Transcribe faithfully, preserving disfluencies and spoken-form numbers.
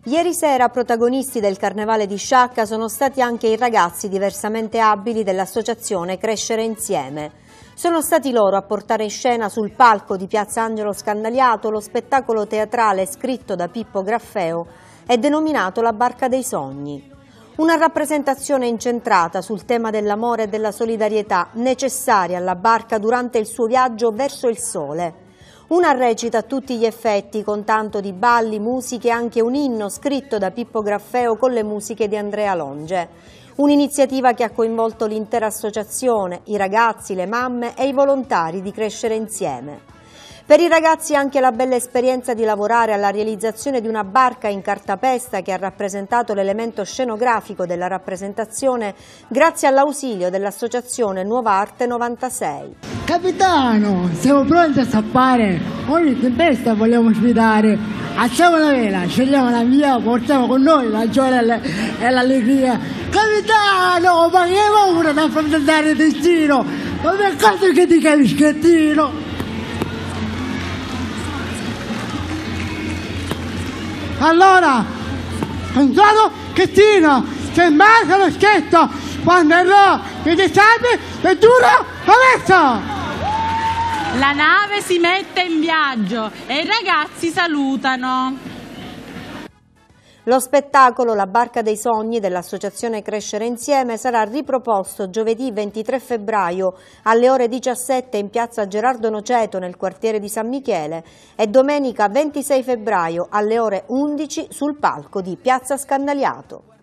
Ieri sera protagonisti del Carnevale di Sciacca sono stati anche i ragazzi diversamente abili dell'associazione Crescere Insieme. Sono stati loro a portare in scena sul palco di Piazza Angelo Scandaliato lo spettacolo teatrale scritto da Pippo Graffeo e denominato La Barca dei Sogni. Una rappresentazione incentrata sul tema dell'amore e della solidarietà necessaria alla barca durante il suo viaggio verso il sole. Una recita a tutti gli effetti con tanto di balli, musiche e anche un inno scritto da Pippo Graffeo con le musiche di Andrea Longe. Un'iniziativa che ha coinvolto l'intera associazione, i ragazzi, le mamme e i volontari di Crescere Insieme. Per i ragazzi anche la bella esperienza di lavorare alla realizzazione di una barca in cartapesta che ha rappresentato l'elemento scenografico della rappresentazione grazie all'ausilio dell'associazione Nuova Arte novantasei. Capitano, siamo pronti a zappare, ogni tempesta vogliamo sfidare, alziamo la vela, scegliamo la via, portiamo con noi la gioia e l'allegria. Capitano, ma che paura da affrontare il destino, non mi accorgo che ti capi schettino. Allora, Gonzalo Chettino, se manca lo scherzo, quando errò i disabili, è duro, adesso! La nave si mette in viaggio e i ragazzi salutano. Lo spettacolo La Barca dei Sogni dell'Associazione Crescere Insieme sarà riproposto giovedì ventitré febbraio alle ore diciassette in piazza Gerardo Noceto nel quartiere di San Michele e domenica ventisei febbraio alle ore undici sul palco di piazza Scandaliato.